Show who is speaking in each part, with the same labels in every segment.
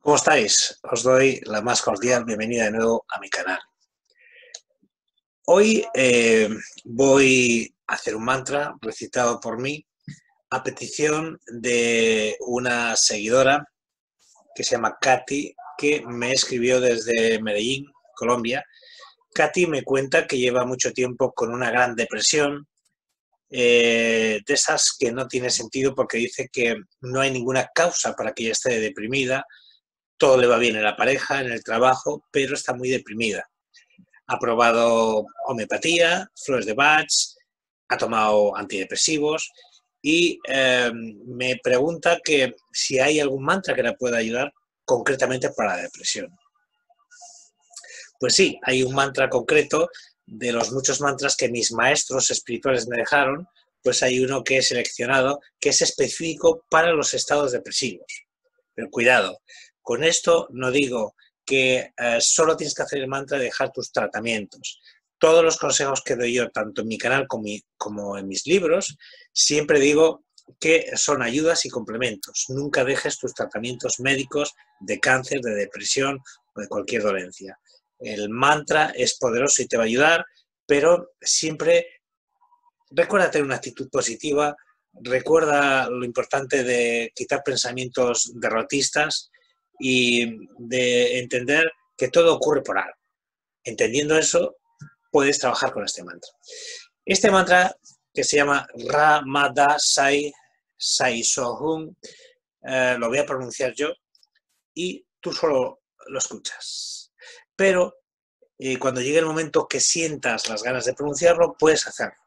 Speaker 1: ¿Cómo estáis? Os doy la más cordial bienvenida de nuevo a mi canal. Hoy voy a hacer un mantra recitado por mí a petición de una seguidora que se llama Katy, que me escribió desde Medellín, Colombia. Katy me cuenta que lleva mucho tiempo con una gran depresión, de esas que no tiene sentido porque dice que no hay ninguna causa para que ella esté deprimida. Todo le va bien en la pareja, en el trabajo, pero está muy deprimida. Ha probado homeopatía, flores de Bach, ha tomado antidepresivos y me pregunta que si hay algún mantra que la pueda ayudar concretamente para la depresión. Pues sí, hay un mantra concreto de los muchos mantras que mis maestros espirituales me dejaron, pues hay uno que he seleccionado que es específico para los estados depresivos. Pero cuidado, con esto no digo que solo tienes que hacer el mantra y dejar tus tratamientos. Todos los consejos que doy yo, tanto en mi canal como en mis libros, siempre digo que son ayudas y complementos. Nunca dejes tus tratamientos médicos de cáncer, de depresión o de cualquier dolencia. El mantra es poderoso y te va a ayudar, pero siempre recuerda tener una actitud positiva, recuerda lo importante de quitar pensamientos derrotistas y de entender que todo ocurre por algo. Entendiendo eso, puedes trabajar con este mantra. Este mantra, que se llama Ramada Sai Sai Sohum, lo voy a pronunciar yo y tú solo lo escuchas. Pero cuando llegue el momento que sientas las ganas de pronunciarlo, puedes hacerlo.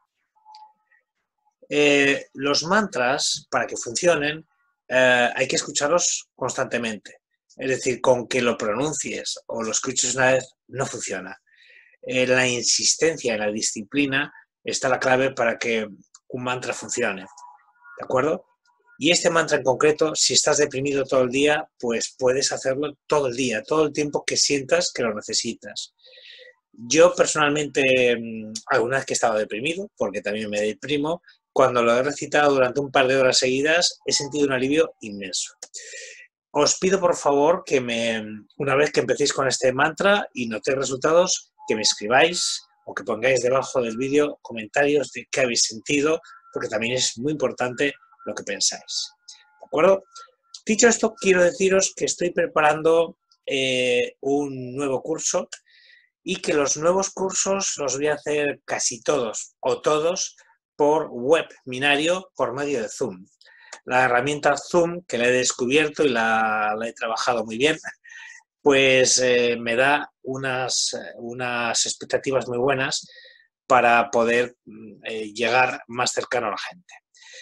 Speaker 1: Los mantras, para que funcionen, hay que escucharlos constantemente. Es decir, con que lo pronuncies o lo escuches una vez, no funciona. La insistencia en la disciplina está la clave para que un mantra funcione. ¿De acuerdo? Y este mantra en concreto, si estás deprimido todo el día, pues puedes hacerlo todo el día, todo el tiempo que sientas que lo necesitas. Yo personalmente, alguna vez que he estado deprimido, porque también me deprimo, cuando lo he recitado durante un par de horas seguidas, he sentido un alivio inmenso. Os pido por favor que una vez que empecéis con este mantra y notéis resultados, que me escribáis o que pongáis debajo del vídeo comentarios de qué habéis sentido, porque también es muy importante lo que pensáis. ¿De acuerdo? Dicho esto, quiero deciros que estoy preparando un nuevo curso y que los nuevos cursos los voy a hacer casi todos o todos por webinario por medio de Zoom. La herramienta Zoom, que la he descubierto y la he trabajado muy bien, pues me da unas expectativas muy buenas para poder llegar más cercano a la gente.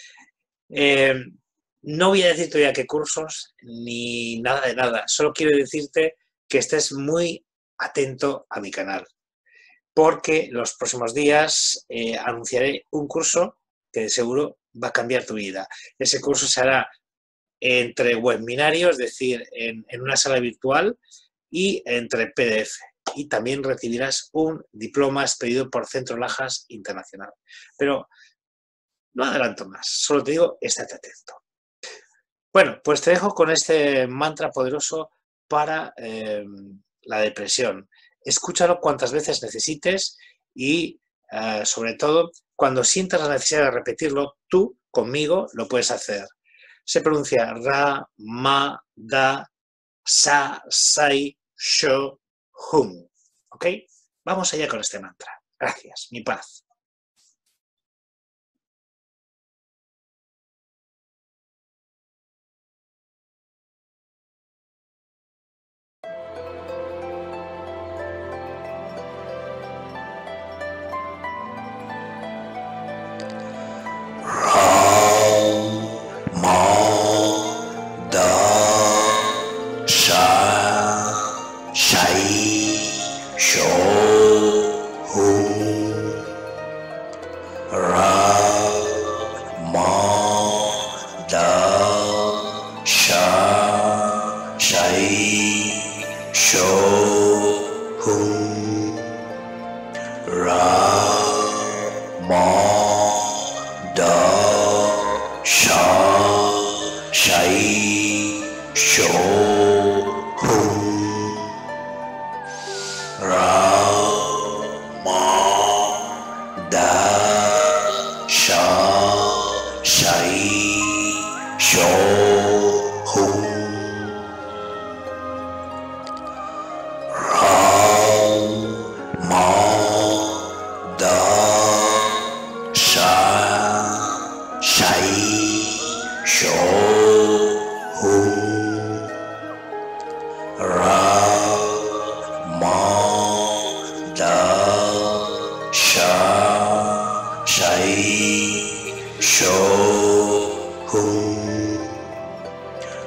Speaker 1: No voy a decir todavía qué cursos ni nada de nada, solo quiero decirte que estés muy atento a mi canal, porque los próximos días anunciaré un curso que de seguro va a cambiar tu vida. Ese curso se hará entre webinario, es decir, en una sala virtual y entre PDF. Y también recibirás un diploma expedido por Centro Lajas Internacional. Pero no adelanto más, solo te digo, estate atento. Bueno, pues te dejo con este mantra poderoso para la depresión. Escúchalo cuantas veces necesites y, sobre todo, cuando sientas la necesidad de repetirlo, tú, conmigo, lo puedes hacer. Se pronuncia Ra, Ma, Da, Sa, Sai, Sho, Hum. ¿Ok? Vamos allá con este mantra. Gracias. Mi paz.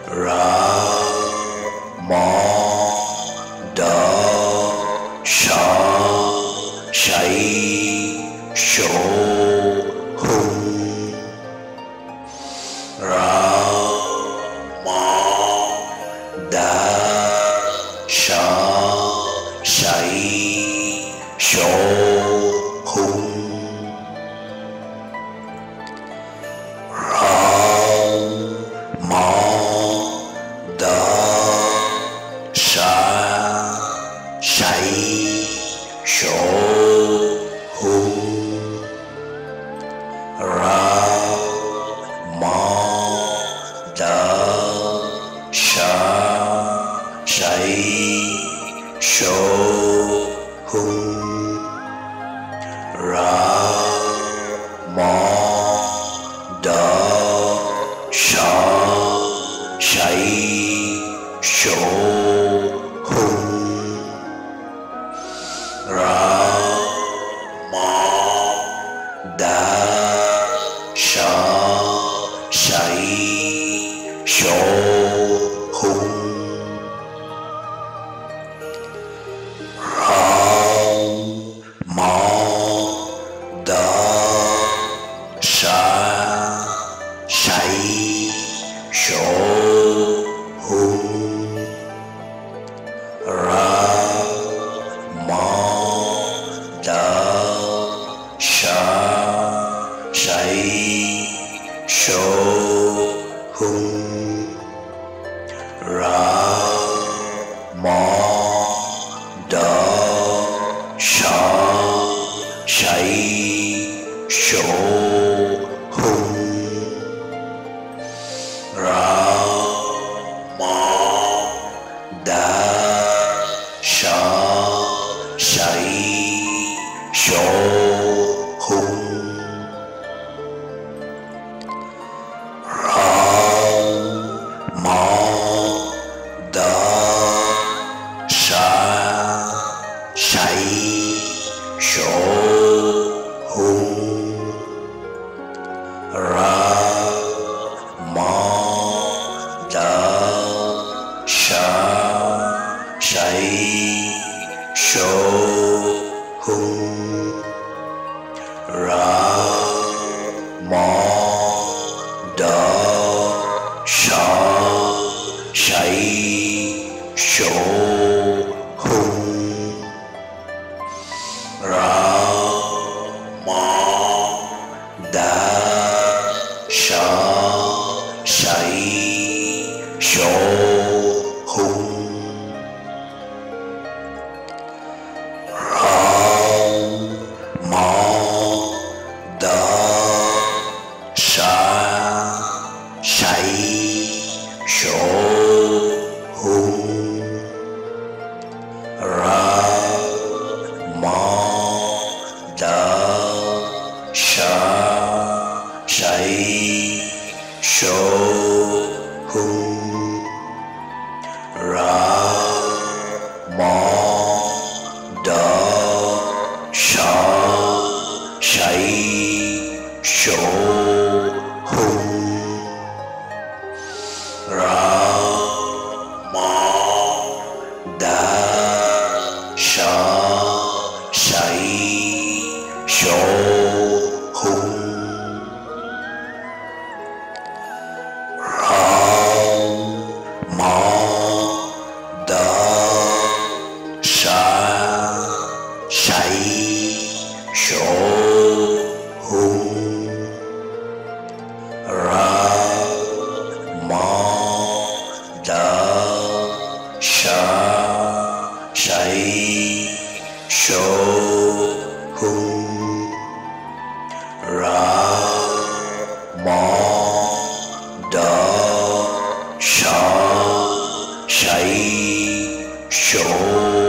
Speaker 2: Ra mô đa sa sai số hung. Ra mô đa sa sai số hung. Show